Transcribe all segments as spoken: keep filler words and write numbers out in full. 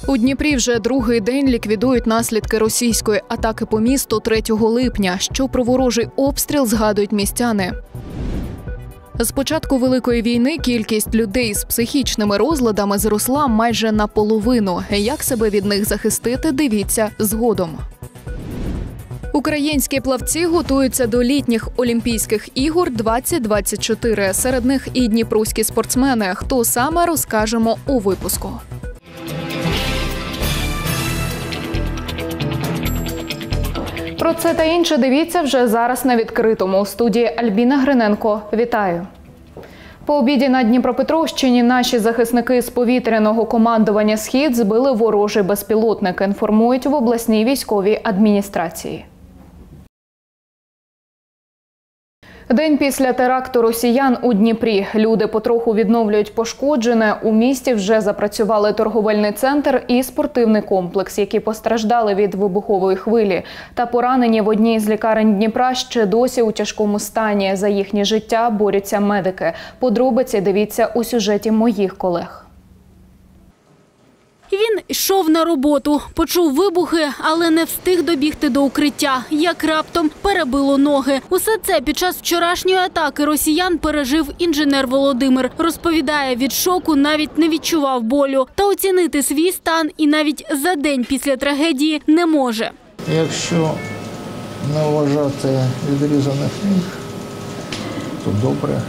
У Дніпрі вже другий день ліквідують наслідки російської атаки по місту третього липня. Що про ворожий обстріл згадують містяни. З початку Великої війни кількість людей з психічними розладами зросла майже наполовину. Як себе від них захистити, дивіться згодом. Українські плавці готуються до літніх Олімпійських ігор двадцять двадцять чотири. Серед них і дніпровські спортсмени. Хто саме, розкажемо у випуску. Про це та інше дивіться вже зараз на відкритому. У студії Альбіна Гриненко. Вітаю! По обіді на Дніпропетровщині наші захисники з повітряного командування «Схід» збили ворожий безпілотник, інформують в обласній військовій адміністрації. День після теракту росіян у Дніпрі. Люди потроху відновлюють пошкоджене. У місті вже запрацювали торговельний центр і спортивний комплекс, які постраждали від вибухової хвилі. Та поранені в одній з лікарень Дніпра ще досі у тяжкому стані. За їхнє життя борються медики. Подробиці дивіться у сюжеті моїх колег. Він йшов на роботу, почув вибухи, але не встиг добігти до укриття, як раптом перебило ноги. Усе це під час вчорашньої атаки росіян пережив інженер Володимир. Розповідає, від шоку навіть не відчував болю. Та оцінити свій стан і навіть за день після трагедії не може. Якщо не вважати відрізаних ніг, то добре.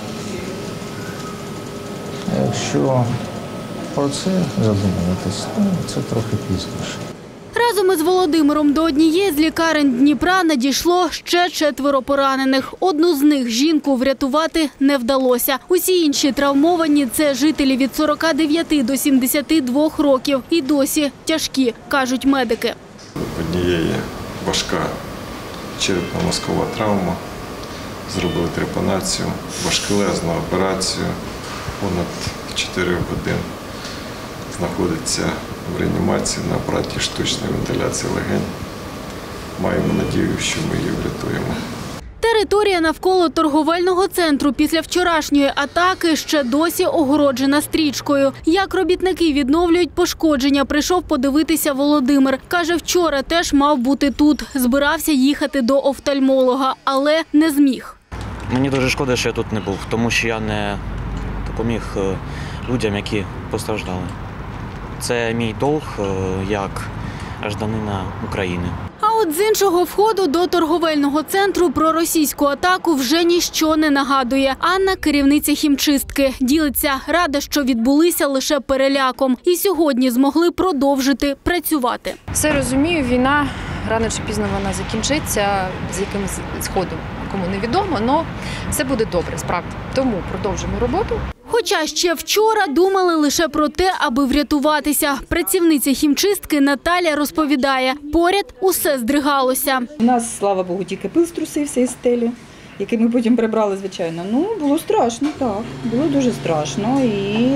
Якщо про це задумуватись, це трохи пізніше. Разом із Володимиром до однієї з лікарень Дніпра надійшло ще четверо поранених. Одну з них, жінку, врятувати не вдалося. Усі інші травмовані – це жителі від сорока дев'яти до сімдесяти двох років. І досі тяжкі, кажуть медики. Однієї важка черепно-мозкова травма. Зробили трепанацію, важкелезну операцію. Понад чотири години знаходиться в реанімації на апараті штучної вентиляції легень. Маємо надію, що ми її врятуємо. Територія навколо торговельного центру після вчорашньої атаки ще досі огороджена стрічкою. Як робітники відновлюють пошкодження, прийшов подивитися Володимир. Каже, вчора теж мав бути тут. Збирався їхати до офтальмолога, але не зміг. Мені дуже шкода, що я тут не був, тому що я не допоміг людям, які постраждали. Це мій долг як громадянина України. А от з іншого входу до торговельного центру про російську атаку вже ніщо не нагадує. Анна – керівниця хімчистки. Ділиться, рада, що відбулися лише переляком. І сьогодні змогли продовжити працювати. Все розумію, війна рано чи пізно вона закінчиться, з якимось сходом, кому невідомо, але все буде добре, справді. Тому продовжимо роботу. Хоча ще вчора думали лише про те, аби врятуватися. Працівниця хімчистки Наталя розповідає, поряд усе здригалося. У нас, слава Богу, тільки пил струсився із стелі, який ми потім прибрали, звичайно. Ну, було страшно, так, було дуже страшно. І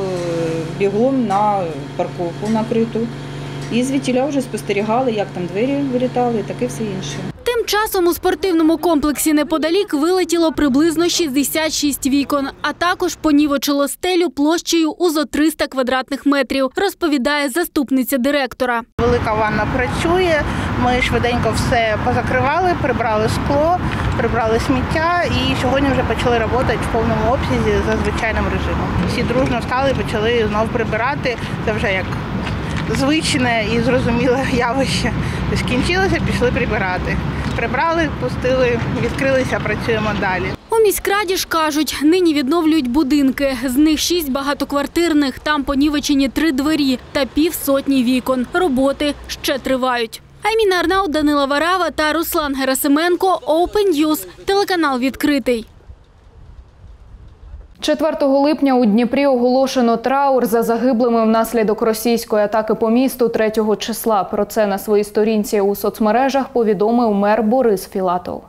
бігом на парковку накриту. І звідтіля вже спостерігали, як там двері вилітали і таке все інше. Тим часом у спортивному комплексі неподалік вилетіло приблизно шістдесят шість вікон, а також понівечило стелю площею у зо триста квадратних метрів, розповідає заступниця директора. Велика ванна працює, ми швиденько все позакривали, прибрали скло, прибрали сміття і сьогодні вже почали працювати в повному обсязі за звичайним режимом. Всі дружно встали і почали знову прибирати, це вже як звичне і зрозуміле явище. Скінчилося, пішли прибирати. Прибрали, пустили, відкрилися, працюємо далі. У міськраді ж кажуть, нині відновлюють будинки. З них шість багатоквартирних, там понівечені три двері та півсотні вікон. Роботи ще тривають. Айміна Арнаут, Данила Варава та Руслан Герасименко. Open News, телеканал «Відкритий». четвертого липня у Дніпрі оголошено траур за загиблими внаслідок російської атаки по місту третього числа. Про це на своїй сторінці у соцмережах повідомив мер Борис Філатов.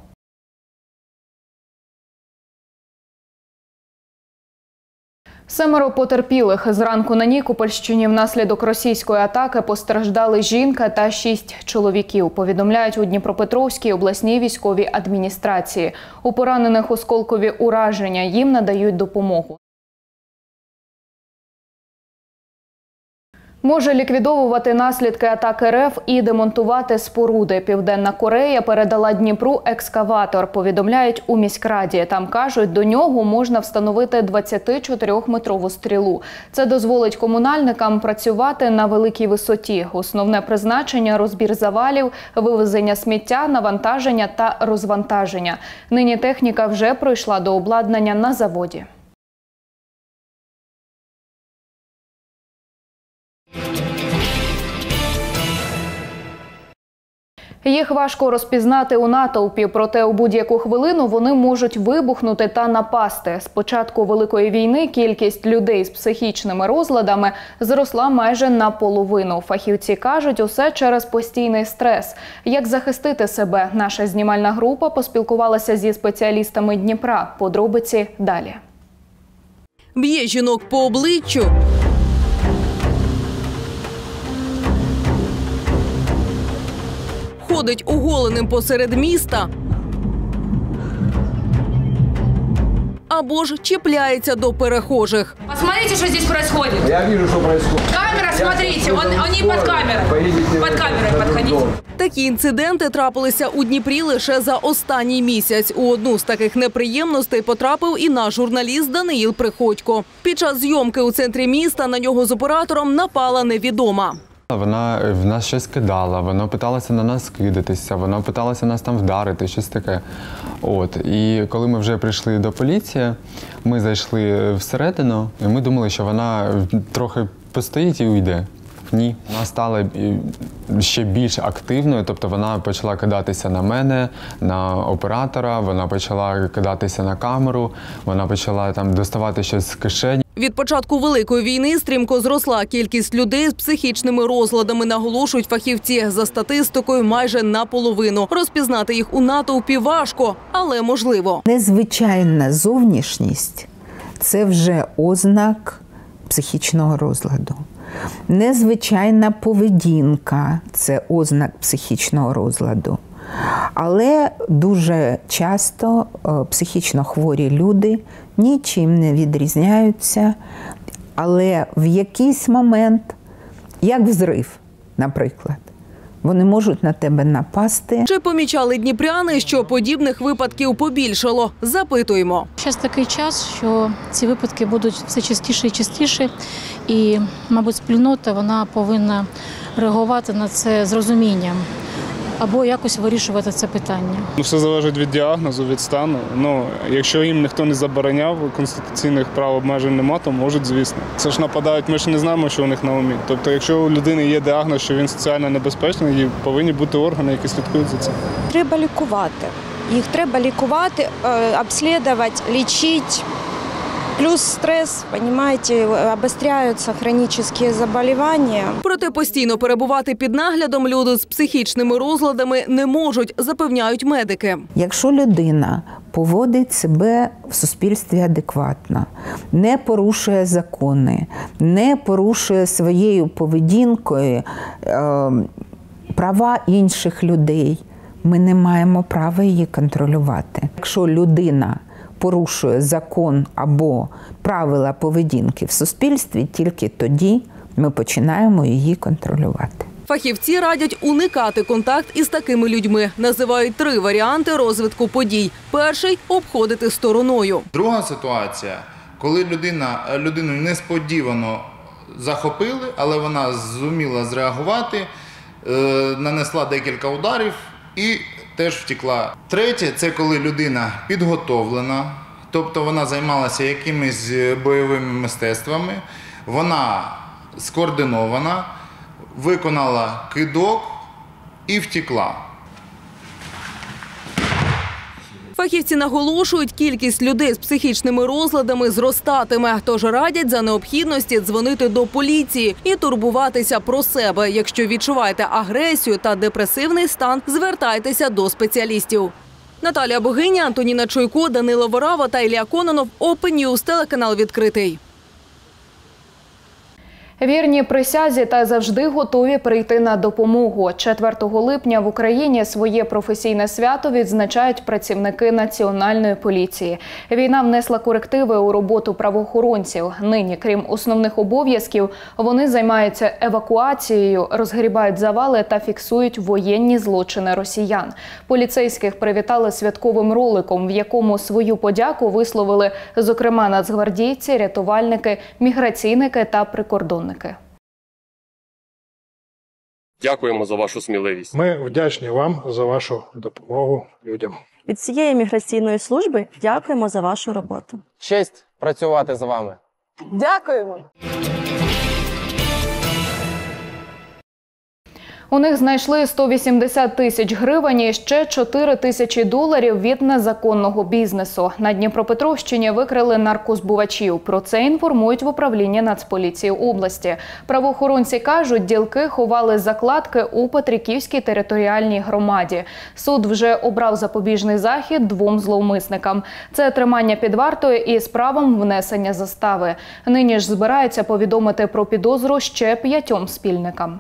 Семеро потерпілих. Зранку на Нікопольщині внаслідок російської атаки постраждали жінка та шість чоловіків, повідомляють у Дніпропетровській обласній військовій адміністрації. У поранених осколкові ураження, їм надають допомогу. Може ліквідовувати наслідки атак РФ і демонтувати споруди. Південна Корея передала Дніпру екскаватор, повідомляють у міськраді. Там кажуть, до нього можна встановити двадцятичотирьохметрову стрілу. Це дозволить комунальникам працювати на великій висоті. Основне призначення – розбір завалів, вивезення сміття, навантаження та розвантаження. Нині техніка вже пройшла до обладнання на заводі. Їх важко розпізнати у натовпі, проте у будь-яку хвилину вони можуть вибухнути та напасти. З початку Великої війни кількість людей з психічними розладами зросла майже наполовину. Фахівці кажуть, усе через постійний стрес. Як захистити себе? Наша знімальна група поспілкувалася зі спеціалістами Дніпра. Подробиці далі. Б'є жінок по обличчю. Ходить оголеним посеред міста. Або ж чіпляється до перехожих. Посмотрите, что здесь происходит. Я вижу, что происходит. Камера, смотрите, он, они под камерой. Под камерой подходите. Такі інциденти трапилися у Дніпрі лише за останній місяць. У одну з таких неприємностей потрапив і наш журналіст Даниїл Приходько. Під час зйомки у центрі міста на нього з оператором напала невідома. Вона в нас щось кидала, вона питалася на нас кидатися, вона питалася нас там вдарити, щось таке. От. І коли ми вже прийшли до поліції, ми зайшли всередину, і ми думали, що вона трохи постоїть і уйде. Ні. Вона стала ще більш активною, тобто вона почала кидатися на мене, на оператора, вона почала кидатися на камеру, вона почала там доставати щось з кишені. Від початку Великої війни стрімко зросла кількість людей з психічними розладами, наголошують фахівці. За статистикою, майже наполовину. Розпізнати їх у натовпі важко, але можливо. Незвичайна зовнішність – це вже ознак психічного розладу. Незвичайна поведінка – це ознак психічного розладу. Але дуже часто психічно хворі люди нічим не відрізняються, але в якийсь момент, як взрив, наприклад, вони можуть на тебе напасти. Чи помічали дніпряни, що подібних випадків побільшало? Запитуємо. Зараз такий час, що ці випадки будуть все частіше і частіше. І, мабуть, спільнота вона повинна реагувати на це з розумінням або якось вирішувати це питання. Все залежить від діагнозу, від стану. Ну, якщо їм ніхто не забороняв, конституційних прав обмежень немає, то можуть, звісно. Це ж нападають, ми ж не знаємо, що у них на умі. Тобто, якщо у людини є діагноз, що він соціально небезпечний, повинні бути органи, які слідкують за цим. Треба лікувати. Їх треба лікувати, обслідувати, лічити. Плюс стрес, розумієте, обостряються хронічні захворювання. Проте постійно перебувати під наглядом люди з психічними розладами не можуть, запевняють медики. Якщо людина поводить себе в суспільстві адекватно, не порушує закони, не порушує своєю поведінкою е, права інших людей, ми не маємо права її контролювати. Якщо людина порушує закон або правила поведінки в суспільстві, тільки тоді ми починаємо її контролювати. Фахівці радять уникати контакт із такими людьми. Називають три варіанти розвитку подій. Перший – обходити стороною. Друга ситуація, коли людина, людину несподівано захопили, але вона зуміла зреагувати, е, нанесла декілька ударів і теж втекла. Третє – це коли людина підготовлена, тобто вона займалася якимись бойовими мистецтвами, вона скоординована, виконала кидок і втекла. Фахівці наголошують, кількість людей з психічними розладами зростатиме, тож радять за необхідності дзвонити до поліції і турбуватися про себе. Якщо відчуваєте агресію та депресивний стан, звертайтеся до спеціалістів. Наталія Богиня, Антоніна Чуйко, Данило Ворава та Ілля Кононов. Open News, телеканал «Відкритий». Вірні присязі та завжди готові прийти на допомогу. четвертого липня в Україні своє професійне свято відзначають працівники Національної поліції. Війна внесла корективи у роботу правоохоронців. Нині, крім основних обов'язків, вони займаються евакуацією, розгрібають завали та фіксують воєнні злочини росіян. Поліцейських привітали святковим роликом, в якому свою подяку висловили, зокрема, нацгвардійці, рятувальники, міграційники та прикордонники. Дякуємо за вашу сміливість. Ми вдячні вам за вашу допомогу людям. Від всієї міграційної служби дякуємо за вашу роботу. Честь працювати з вами. Дякуємо! У них знайшли сто вісімдесят тисяч гривень і ще чотири тисячі доларів від незаконного бізнесу. На Дніпропетровщині викрили наркозбувачів. Про це інформують в управлінні Нацполіції області. Правоохоронці кажуть, ділки ховали закладки у Петриківській територіальній громаді. Суд вже обрав запобіжний захід двом зловмисникам. Це тримання під вартою із правом внесення застави. Нині ж збираються повідомити про підозру ще п'ятьом спільникам.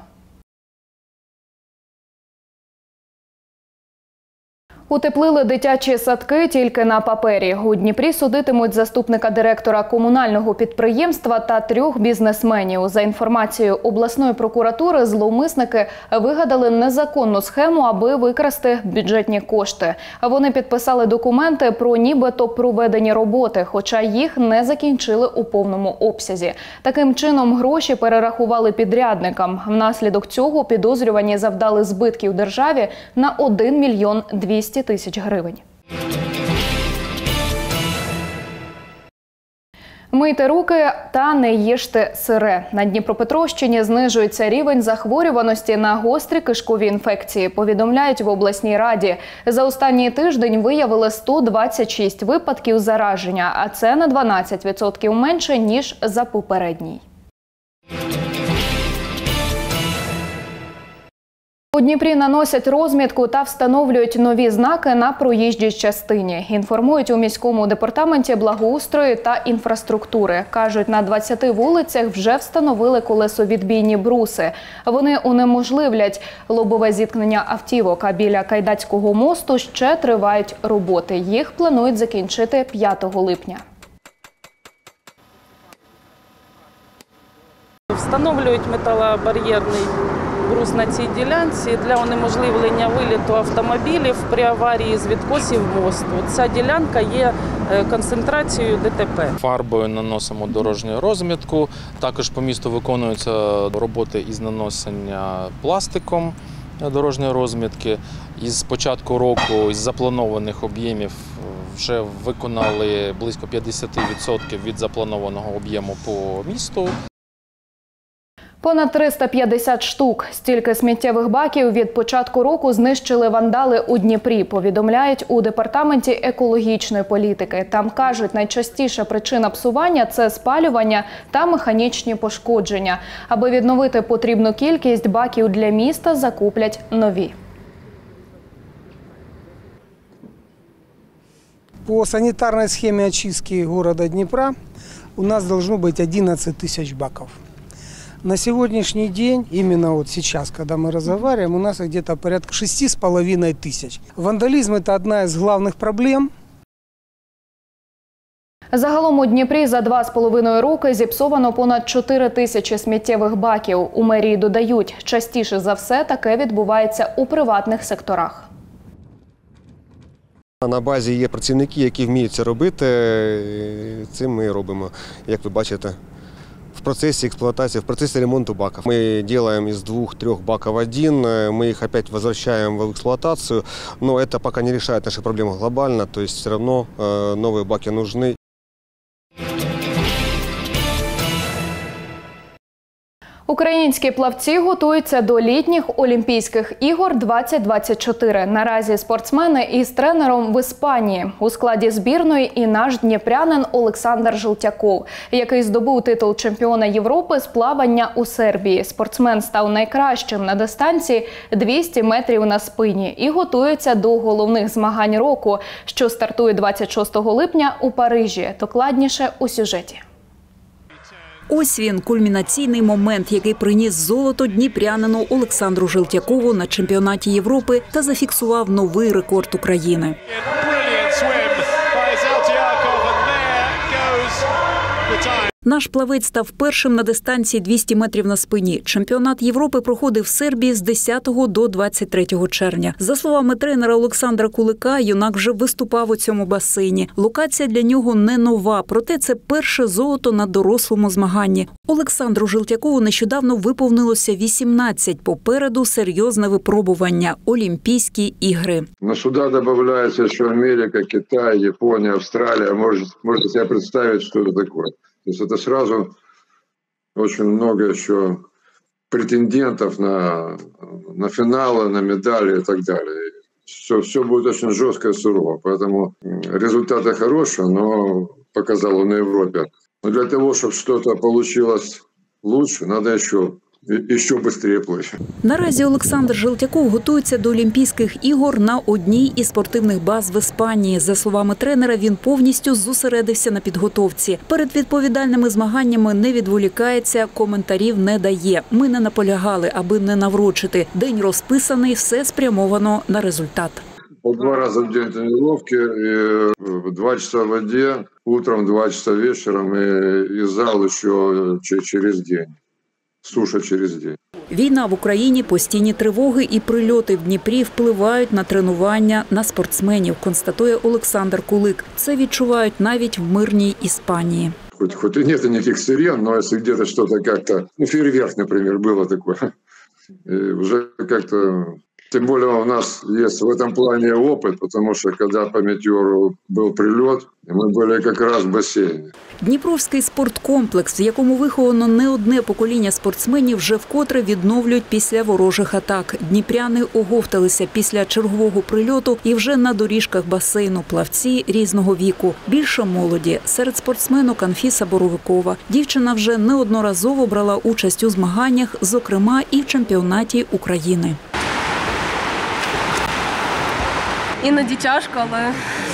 Утеплили дитячі садки тільки на папері. У Дніпрі судитимуть заступника директора комунального підприємства та трьох бізнесменів. За інформацією обласної прокуратури, зловмисники вигадали незаконну схему, аби викрасти бюджетні кошти. Вони підписали документи про нібито проведені роботи, хоча їх не закінчили у повному обсязі. Таким чином, гроші перерахували підрядникам. Внаслідок цього підозрювані завдали збитків державі на один мільйон двісті тисяч гривень. Мийте руки та не їжте сире. На Дніпропетровщині знижується рівень захворюваності на гострі кишкові інфекції, повідомляють в обласній раді. За останній тиждень виявили сто двадцять шість випадків зараження, а це на дванадцять відсотків менше, ніж за попередній. У Дніпрі наносять розмітку та встановлюють нові знаки на проїжджій частині. Інформують у міському департаменті благоустрою та інфраструктури. Кажуть, на двадцяти вулицях вже встановили колесовідбійні бруси. Вони унеможливлять лобове зіткнення автівок, а біля Кайдацького мосту ще тривають роботи. Їх планують закінчити п'ятого липня. Встановлюють металобар'єрний брус на цій ділянці для унеможливлення виліту автомобілів при аварії з відкосів мосту. Ця ділянка є концентрацією ДТП. Фарбою наносимо дорожню розмітку. Також по місту виконуються роботи із наносення пластиком дорожньої розмітки. Із початку року із запланованих об'ємів вже виконали близько п'ятдесят відсотків від запланованого об'єму по місту. Понад триста п'ятдесят штук. Стільки сміттєвих баків від початку року знищили вандали у Дніпрі, повідомляють у департаменті екологічної політики. Там кажуть, найчастіша причина псування – це спалювання та механічні пошкодження. Аби відновити потрібну кількість баків для міста, закуплять нові. По санитарной схеме очистки города Днепра у нас должно быть одиннадцать тысяч баков. На сегодняшний день, именно вот сейчас, когда мы разговариваем, у нас где-то порядка шести с половиной тысяч. Вандализм – это одна из главных проблем. Загалом у Дніпрі за два з половиною роки зіпсовано понад чотири тисячі сміттєвих баків. У мерії додають, частіше за все таке відбувається у приватних секторах. На базі є працівники, які вміють це робити. Це ми робимо, як ви бачите. В процессе эксплуатации, в процессе ремонта баков. Мы делаем из двух-трех баков один, мы их опять возвращаем в эксплуатацию, но это пока не решает наши проблемы глобально, то есть все равно новые баки нужны. Українські плавці готуються до літніх Олімпійських ігор двадцять двадцять чотири. Наразі спортсмени із тренером в Іспанії. У складі збірної і наш дніпрянин Олександр Желтяков, який здобув титул чемпіона Європи з плавання у Сербії. Спортсмен став найкращим на дистанції двісті метрів на спині і готується до головних змагань року, що стартує двадцять шостого липня у Парижі. Докладніше у сюжеті. Ось він, кульмінаційний момент, який приніс золото дніпрянину Олександру Желтякову на чемпіонаті Європи та зафіксував новий рекорд України. Наш плавець став першим на дистанції двісті метрів на спині. Чемпіонат Європи проходив в Сербії з десятого до двадцять третього червня. За словами тренера Олександра Кулика, юнак вже виступав у цьому басейні. Локація для нього не нова, проте це перше золото на дорослому змаганні. Олександру Желтякову нещодавно виповнилося вісімнадцять. Попереду серйозне випробування – Олімпійські ігри. Но сюда добавляется еще Америка, Китай, Япония, Австралия. Можете, можете себе представить, что это такое. То есть это сразу очень много еще претендентов на, на финалы, на медали и так далее. Все, все будет очень жестко и сурово. Поэтому результаты хорошие, но показал он на Европе. Но для того, чтобы что-то получилось лучше, надо еще, еще быстрее плыть. Наразі Олександр Желтяков готується до Олімпійських ігор на одній із спортивних баз в Іспанії. За словами тренера, він повністю зосередився на підготовці. Перед відповідальними змаганнями не відволікається, коментарів не дає. Ми не наполягали, аби не наврочити. День розписаний, все спрямовано на результат. По два раза в день тренировки, и в два часа в воде, утром, два часа вечером, и, и зал еще через день. Суша через день. Війна в Україні, постійні тривоги і прильоти в Дніпрі впливають на тренування, на спортсменів, констатує Олександр Кулик. Це відчувають навіть в мирній Іспанії. Хоть, хоть и нет никаких сирен, но если где-то что-то как-то, ну, фейерверк, например, было такое, и уже как-то... Тем более у нас есть в этом плане опыт, потому что когда по метеору был прилет, мы были как раз в бассейне. Дніпровський спорткомплекс, в якому виховано не одне покоління спортсменів, вже вкотре відновлюють після ворожих атак. Дніпряни оговталися після чергового прильоту і вже на доріжках басейну плавці різного віку. Більше молоді. Серед спортсменок Анфіса Боровикова. Дівчина вже неодноразово брала участь у змаганнях, зокрема і в чемпіонаті України. Іноді тяжко, але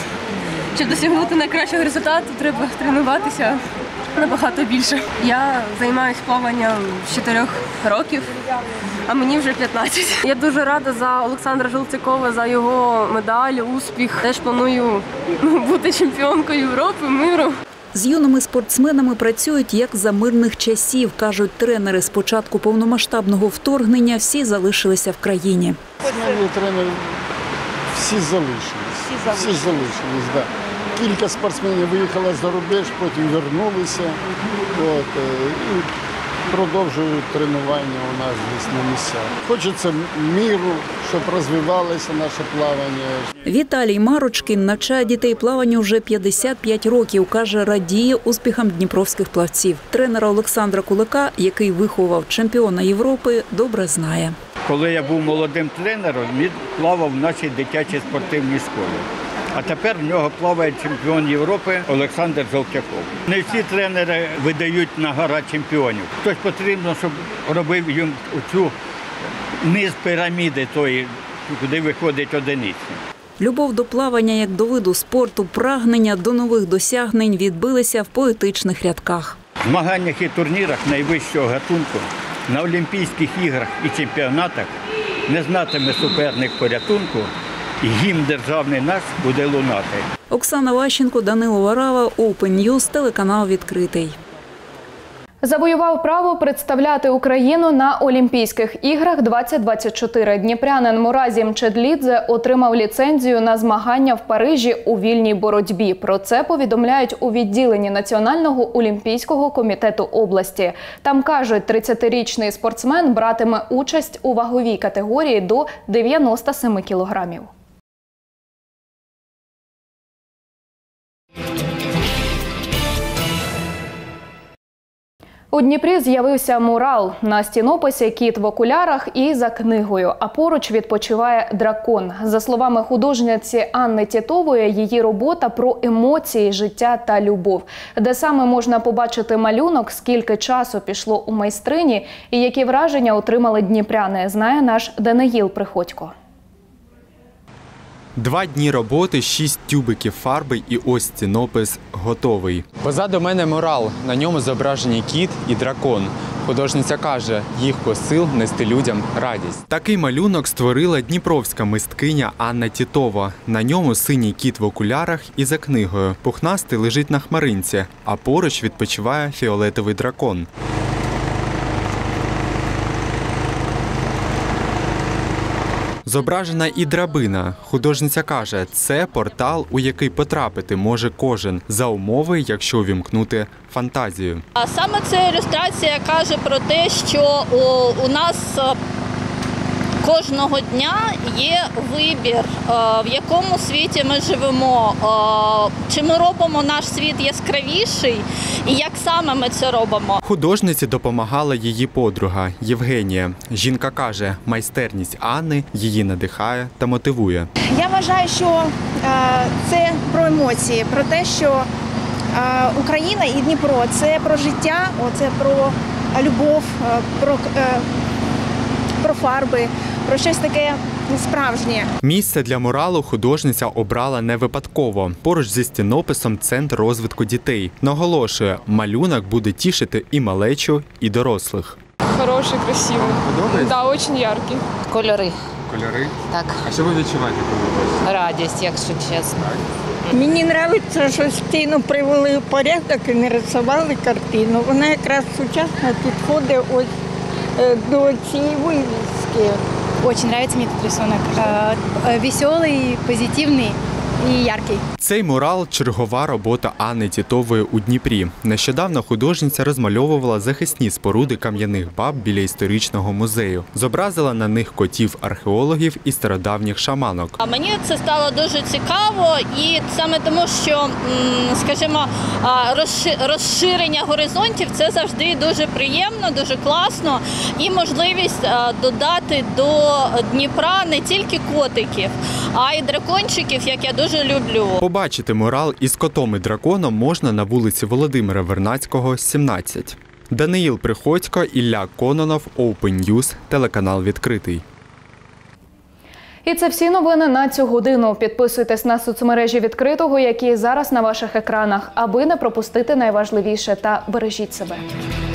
щоб досягнути найкращого результату, треба тренуватися набагато більше. Я займаюся плаванням з чотирьох років, а мені вже п'ятнадцять. Я дуже рада за Олександра Желтякова, за його медаль, успіх. Теж планую бути чемпіонкою Європи, миру. З юними спортсменами працюють як за мирних часів, кажуть тренери. З початку повномасштабного вторгнення всі залишилися в країні. Тренери всі залишились. Всі, всі залишились, да. Кілька спортсменів виїхали за рубеж, потім вернулися. От, і продовжують тренування у нас десь на місцях. Хочеться миру, щоб розвивалося наше плавання. Віталій Марочкін навчає дітей плаванню вже п'ятдесят п'ять років. Каже, радіє успіхам дніпровських плавців. Тренера Олександра Кулика, який виховав чемпіона Європи, добре знає. Коли я був молодим тренером, він плавав в нашій дитячій спортивній школі. А тепер в нього плаває чемпіон Європи Олександр Желтяков. Не всі тренери видають на гора чемпіонів. Хтось потрібно, щоб робив їм цю низ піраміди тої, куди виходить одиниці. Любов до плавання як до виду спорту, прагнення до нових досягнень відбилися в поетичних рядках. В змаганнях і турнірах найвищого гатунку, на Олімпійських іграх і чемпіонатах не знатиме суперник порятунку, і гімн державний наш буде лунати. Оксана Ващенко, Данило Варава, Open News, телеканал «Відкритий». Завоював право представляти Україну на Олімпійських іграх двадцять двадцять чотири. Дніпрянин Муразім Чедлідзе отримав ліцензію на змагання в Парижі у вільній боротьбі. Про це повідомляють у відділенні Національного олімпійського комітету області. Там кажуть, тридцятирічний спортсмен братиме участь у ваговій категорії до дев'яноста семи кілограмів. У Дніпрі з'явився мурал. На стінописі кіт в окулярах і за книгою, а поруч відпочиває дракон. За словами художниці Анни Тітової, її робота про емоції, життя та любов. Де саме можна побачити малюнок, скільки часу пішло у майстрині і які враження отримали дніпряни, знає наш Даниїл Приходько. Два дні роботи, шість тюбиків фарби і ось стінопис готовий. Позаду мене мурал. На ньому зображені кіт і дракон. Художниця каже, їх посил – нести людям радість. Такий малюнок створила дніпровська мисткиня Анна Тітова. На ньому синій кіт в окулярах і за книгою. Пухнастий лежить на хмаринці, а поруч відпочиває фіолетовий дракон. Зображена і драбина. Художниця каже, це портал, у який потрапити може кожен, за умови, якщо увімкнути фантазію. А саме ця ілюстрація каже про те, що у, у нас кожного дня є вибір, в якому світі ми живемо, чи ми робимо наш світ яскравіший і як саме ми це робимо. Художниці допомагала її подруга Євгенія. Жінка каже, майстерність Анни її надихає та мотивує. Я вважаю, що це про емоції, про те, що Україна і Дніпро – це про життя, це про любов, про про фарби, про щось таке справжнє. Місце для муралу художниця обрала не випадково. Поруч зі стінописом «Центр розвитку дітей». Наголошує, малюнок буде тішити і малечу, і дорослих. Хороший, красивий. Подобається? Так, дуже яркий. Кольори. Кольори? Так. А що ви відчуваєте, коли бачите? Радість, якщо чесно. Мені подобається, що стіну привели в порядок і нарисували картину. Вона якраз сучасно підходить ось до цієї вивіски. Очень нравится мне этот рисунок. Веселый, позитивный і яркий. Цей мурал – чергова робота Анни Тітової у Дніпрі. Нещодавно художниця розмальовувала захисні споруди кам'яних баб біля історичного музею. Зобразила на них котів археологів і стародавніх шаманок. А мені це стало дуже цікаво, і саме тому, що, скажімо, розширення горизонтів – це завжди дуже приємно, дуже класно. І можливість додати до Дніпра не тільки котиків, а й дракончиків, як я дуже люблю. Побачити мурал із котом і драконом можна на вулиці Володимира Вернадського, сімнадцять. Даниїл Приходько, Ілля Кононов, Open News, телеканал «Відкритий». І це всі новини на цю годину. Підписуйтесь на соцмережі «Відкритого», які зараз на ваших екранах, аби не пропустити найважливіше, та бережіть себе.